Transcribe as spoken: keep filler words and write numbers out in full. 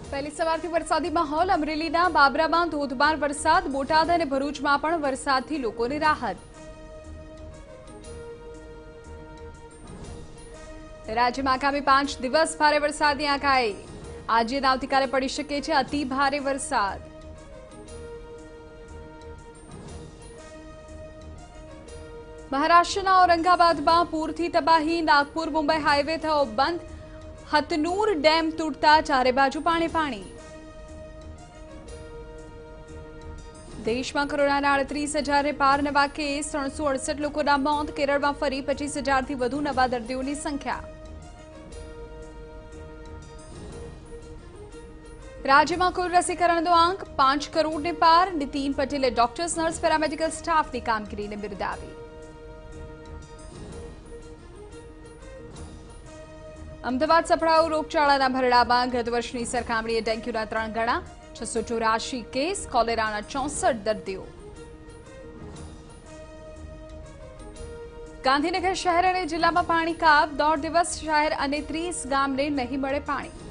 પહેલી સવારથી વરસાદી માહોલ અમરેલીના બાબરામાં ધોધમાર વરસાદ બોટાદ અને ભરૂચમાં પણ વરસાદથી લોકોને રાહત। રાજ્યમાં આગામી પાંચ દિવસ ભારે વરસાદની આગાહી। આજે અને આવતીકાલે પડી શકે છે અતિ ભારે વરસાદ। મહારાષ્ટ્રના ઔરંગાબાદમાં પૂરથી તબાહી। નાગપુર મુંબઈ હાઈવે થયો બંધ। હતનૂર ડેમ તૂટતા ચારે બાજુ પાણી પાણી। દેશમાં કોરોનાના અડત્રીસ હજારને પાર નવા કેસ। ત્રણસો અડસઠ લોકોના મોત। કેરળમાં ફરી પચીસ હજારથી વધુ નવા દર્દીઓની સંખ્યા। રાજ્યમાં કુલ રસીકરણનો આંક પાંચ કરોડને પાર। નીતિન પટેલે ડોક્ટર્સ નર્સ પેરામેડિકલ સ્ટાફની કામગીરીને બિરદાવી। અમદાવાદ સફળાયો રોગચાળાના ભરડામાં। ગત વર્ષની સરખામણીએ ડેન્ગ્યુના ત્રણ ગણા। છસો ચોરાશી કેસ। કોલેરાના ચોસઠ દર્દીઓ। ગાંધીનગર શહેર અને જિલ્લામાં પાણી કાપ। દોઢ દિવસ શહેર અને ત્રીસ ગામને નહીં મળે પાણી।